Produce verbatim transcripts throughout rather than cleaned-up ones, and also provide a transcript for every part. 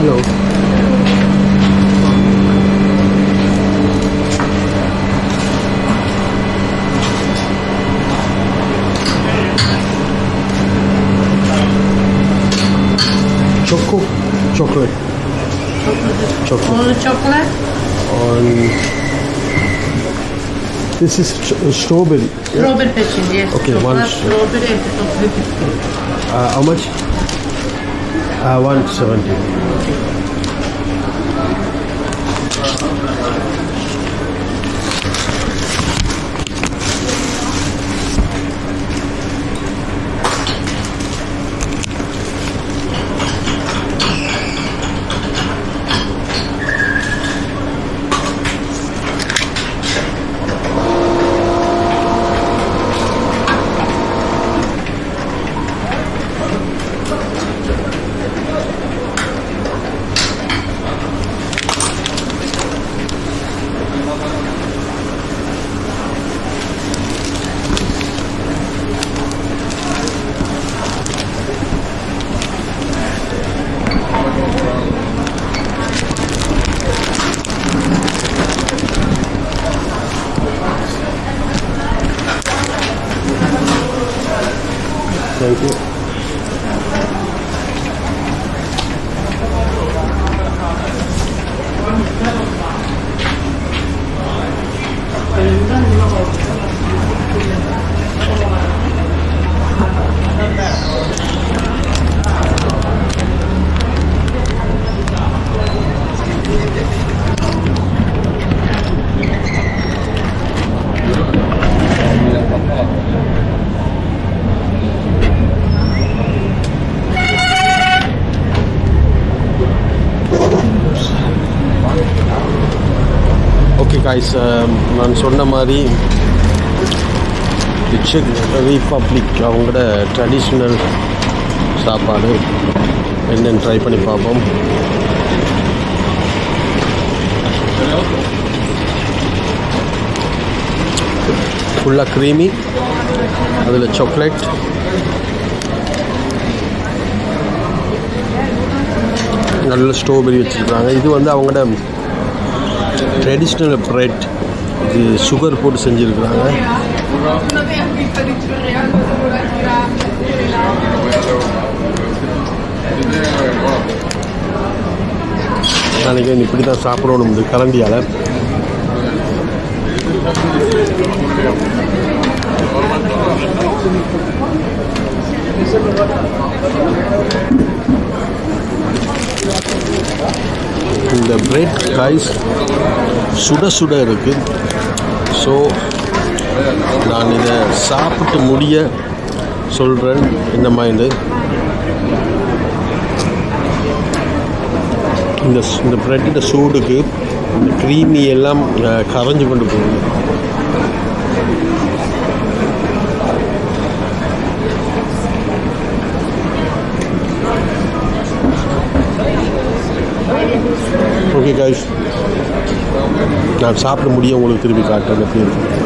Hello. Choco, chocolate. Chocolate. All chocolate? On this is ch strawberry. Strawberry yeah? Patching, yes. Okay, chocolate, one. Strawberry and chocolate biscuit. Uh, how much? Uh, one seventy. Thank you. Okay guys, நான் சொன்ன மாதிரி check republic அவங்களோட traditional சாப்பாடு என்னென்னு try பண்ணி பார்ப்போம். ஃபுல்லாக creamy, அதில் சாக்லேட், நல்ல ஸ்ட்ராபெரி வச்சுருக்காங்க. இது வந்து அவங்களோட ட்ரெடிஷ்னல் ப்ரெட், இது சுகர் போட்டு செஞ்சுருக்குறாங்க. நினைக்கிறேன் இப்படி தான் சாப்பிடணும் இந்த கரண்டியால். இந்த பிரெட் காய்ஸ் சுட சுட இருக்குது. ஸோ நான் இதை சாப்பிட்டு முடிய சொல்கிறேன் இந்த மாதிரி. இந்த இந்த பிரெட்டோட சூடுக்கு இந்த க்ரீமி எல்லாம் கரைஞ்சி கொண்டு போகுது. ஓகே காய்ஸ், நான் சாப்பிட முடியும் உங்களுக்கு திருப்பி காட்டுறேன்.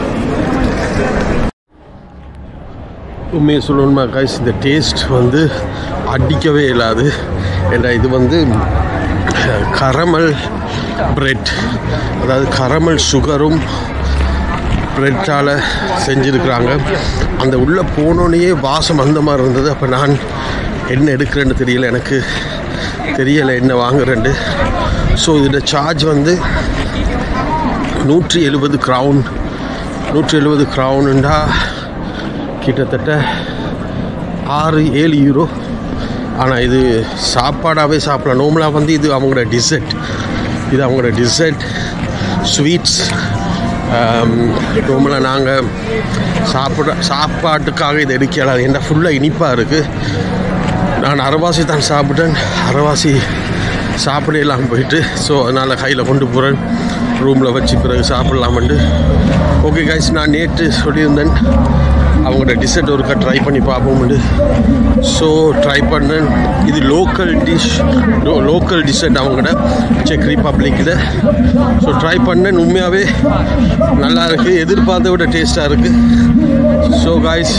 உண்மையை சொல்லணுமா காய்ஸ், இந்த டேஸ்ட் வந்து அடிக்கவே இல்லாது. ஏன்னா இது வந்து கரமல் பிரெட், அதாவது கரமல் சுகரும் பிரெட்டால் செஞ்சுருக்குறாங்க. அந்த உள்ளே போனோடனே வாசம் அந்த மாதிரி இருந்தது. அப்போ நான் என்ன எடுக்கிறேன்னு தெரியல, எனக்கு தெரியலை என்ன வாங்குறேன்னு. ஸோ இதோட சார்ஜ் வந்து நூற்றி எழுபது க்ரௌன். நூற்றி எழுபது க்ரௌனுண்டா கிட்டத்தட்ட ஆறு ஏழு யூரோ. ஆனால் இது சாப்பாடாகவே சாப்பிடலாம். நார்மலாக வந்து இது அவங்களோட டிசர்ட், இது அவங்களோட டிசர்ட் ஸ்வீட்ஸ். நார்மலாக நாங்கள் சாப்பிட சாப்பாட்டுக்காக இதை எடுக்கலாம். ஏன்னா ஃபுல்லாக இனிப்பாக இருக்குது. நான் அரைவாசி தான் சாப்பிட்டேன், அரைவாசி சாப்பிடலாம் போயிட்டு. ஸோ அதனால் கையில் கொண்டு போகிறேன், ரூமில் வச்சு பிறகு சாப்பிட்லாமண்டு. ஓகே கைஸ், நான் நேற்று சொல்லியிருந்தேன் அவங்களோட டிஷர்ட் ஒருக்கா ட்ரை பண்ணி பார்ப்போம்ண்டு. ஸோ ட்ரை பண்ணேன். இது லோக்கல் டிஷ், லோக்கல் டிஷர்ட் அவங்களோட செக் ரிபப்ளிக்கில். ஸோ ட்ரை பண்ணேன், உண்மையாகவே நல்லா இருக்குது, எதிர்பார்த்த விட டேஸ்ட்டாக இருக்குது. ஸோ காய்ஸ்,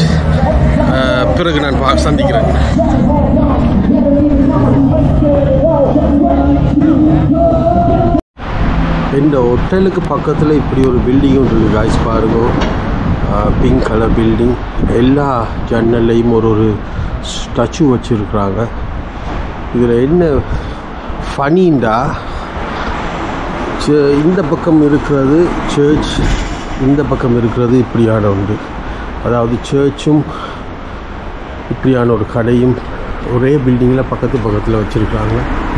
பிறகு நான் பா சந்திக்கிறேன். இந்த ஹோட்டலுக்கு பக்கத்தில் இப்படி ஒரு பில்டிங் ஒன்று இருக்குது காய்ஸ் பாருங்க. Pink colour building. எல்லா ஜன்னல்லையும் ஒரு ஒரு ஸ்டாச்சு வச்சுருக்குறாங்க. இதில் என்ன ஃபனிண்டா, இந்த பக்கம் இருக்கிறது சர்ச், இந்த பக்கம் இருக்கிறது இப்படியான உண்டு. அதாவது சர்ச்சும் இப்படியான ஒரு கடையும் ஒரே பில்டிங்கில் பக்கத்து பக்கத்தில் வச்சுருக்காங்க.